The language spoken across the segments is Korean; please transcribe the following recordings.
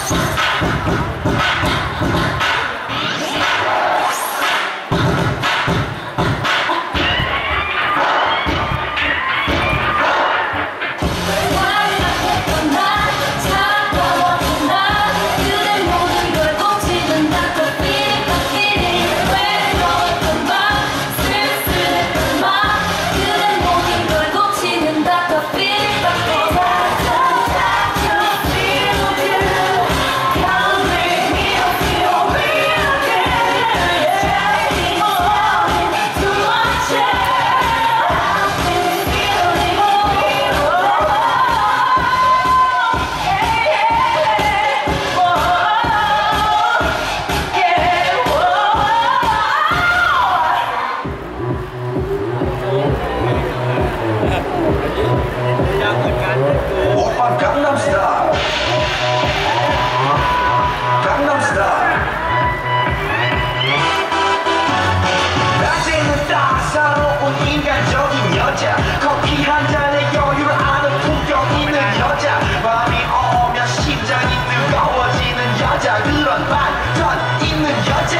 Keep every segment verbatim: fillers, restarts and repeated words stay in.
커피 한 잔에 여유를 아는 품격 있는 여자, 밤이 오면 심장이 뜨거워지는 여자, 그런 반전 있는 여자.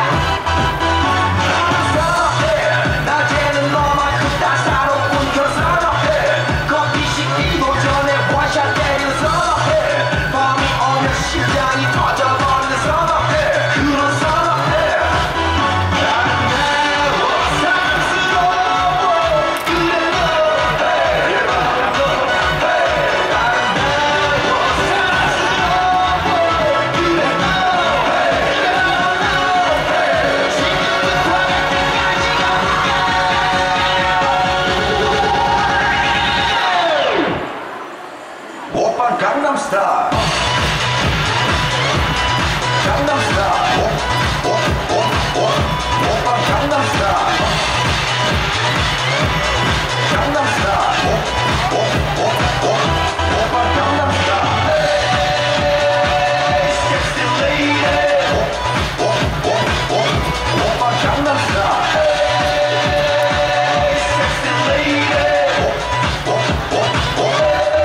선어해 낮에는 너만큼 따사로운 그런 선어해, 커피 식기도 전에 원샷 때리는 선어해, 밤이 오면 심장이 터져버리는 선어해, 그런 선어해. 오빤 강남스타일, 강남스타일, 오, 오, 오, 오, 오빤 강남스타일, 강남스타일, 오, 오, 오, 오, 오빤 강남스타일, 섹시 레이디, 오, 오, 오, 오, 오빤 강남스타일, 섹시 레이디, 오, 오, 오, 오.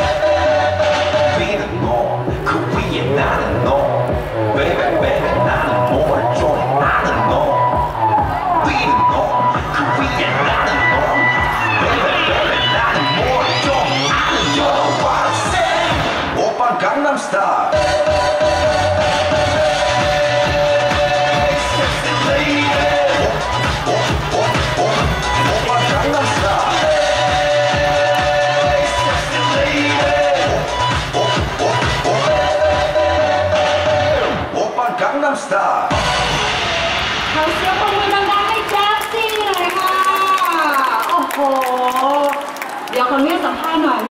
그 위에 나는 너 baby baby 나는 뭘 좋아해 나는 너 위는 너그 위에 나는 너 baby baby 나는 뭘 좀 아는 You know what I'm saying. 오빤 강남스타일, sexy lady, 오, 오, 오, 오, 오빤 강남스타일, sexy lady, 오, 오, 오, 오, 오빤 강남스타일. ขอเสียงปรบมือดังๆให้แจ๊สซี่หน่อยค่ะ โอ้โห เดี๋ยวขออนุญาตสัมภาษณ์หน่อย